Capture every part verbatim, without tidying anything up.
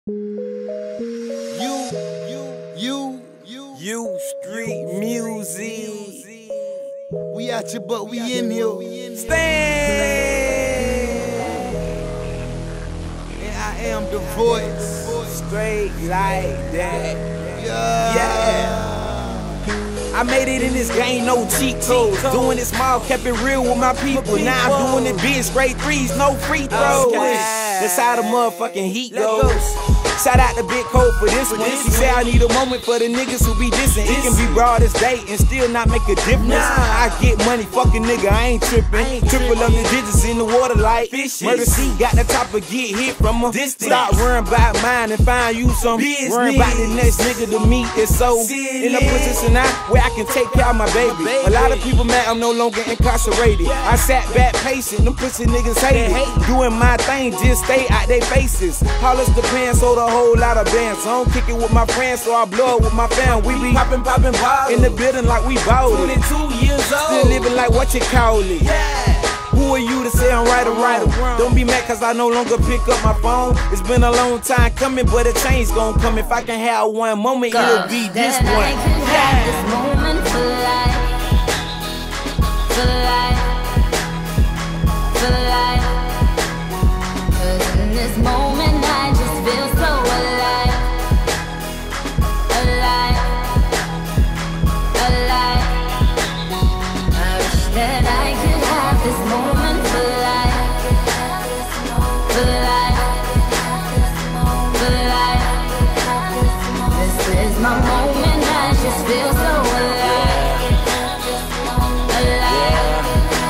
You, you, you, you, you, street music. We out here, but we in here. Stand. And I am the voice. Straight like that. Yeah. Yeah. I made it in this game, no cheat codes. Doing it small, kept it real with my people. Now I'm doing it big, straight threes, no free throws. That's how the motherfucking heat goes. Shout out to Big Cole for this one. He say I need a moment for the niggas who be dissing. It can be broad as day and still not make a difference. I get money, fucking nigga, I ain't tripping. Triple up the digits in the water like fish. Murder C got the top of get hit from a distance. Stop worrying about mine and find you some business. Worrying about the next nigga to meet is so in a position now where I can take care of my baby. A lot of people mad I'm no longer incarcerated. I sat back patient, them pussy niggas hate it. Doing my thing, just stay out they faces. Hollis the pants, so the whole lot of bands. I don't kick it with my friends, so I blow it with my fam. We be poppin', poppin' bottles in the building like we bought it. twenty-two years old, still living like what you call it. Yeah. Who are you to say I'm right or wrong? Don't be mad cause I no longer pick up my phone. It's been a long time coming, but a change gon' come. If I can have one moment, it'll be this one. I could have this moment for life, for life, for life. Cause in this moment I just feel so alive, alive, alive. I wish that I could have this moment for life, for life, for life. This is my moment, I just feel so alive, alive,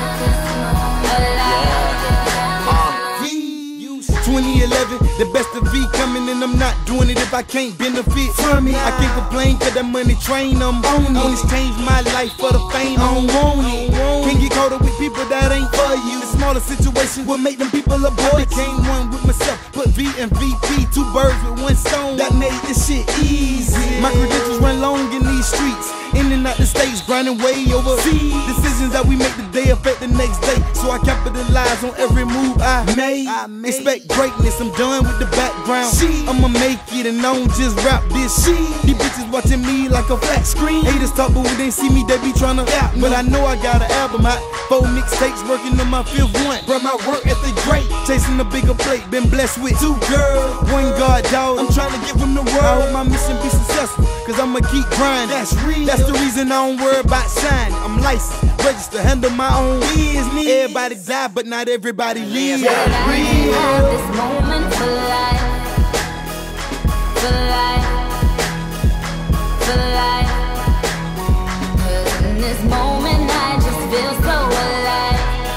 alive. twenty eleven, the best of V coming, and I'm not doing it if I can't benefit from it. I can't complain cause that money train I'm on it. Only change my life for the fame, I don't want it. Can't get caught up with people that ain't for you. The smaller situations will make them people abort. I became one with myself, put V and V P, two birds with one stone. That made this shit easy. My credentials run long in these streets, in and out the states, grinding way over. Decisions that we make today affect the next day, so I capitalize on every move I made. Expect greatness, I'm done with the background. I'ma make it and I don't just rap this shit. These bitches watching me like a flat screen. Haters talk, but when they see me, they be tryna rap. But I know I got an album out, four mixtapes, working on my fifth one. Brought my work ethic great, chasing a bigger plate. Been blessed with two girls, one God dog. I'm trying to give them the world. I hope my mission be successful, cause I'ma keep grinding. That's real. That's the reason I don't worry about signing. I'm licensed, registered, handle my own business. Everybody die, but not everybody live. That I could have this moment for life, for life, for life. Cause in this moment I just feel so alive,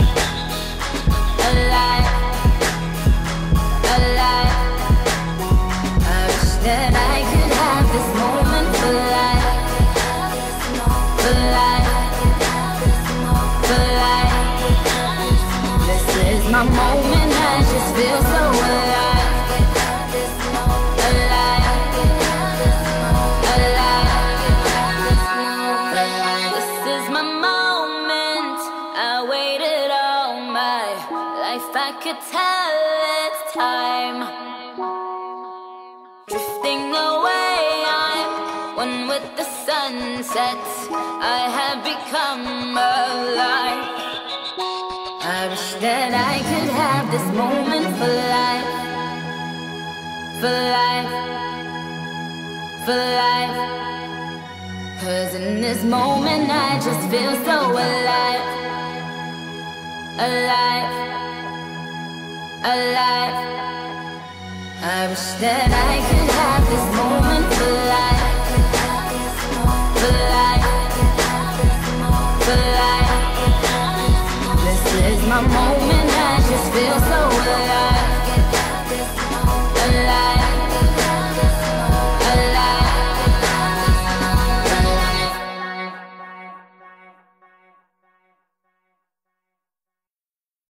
alive, alive. I wish that I could have this moment for life, for life, for life. This is my moment, I just feel so alive, alive, alive. This is my moment, I waited all my life, I could tell it's time. Drifting away, I'm one with the sunset, I have become alive. I wish that I could have this moment for life, for life, for life. Cause in this moment I just feel so alive, alive, alive. I wish that I could have this moment.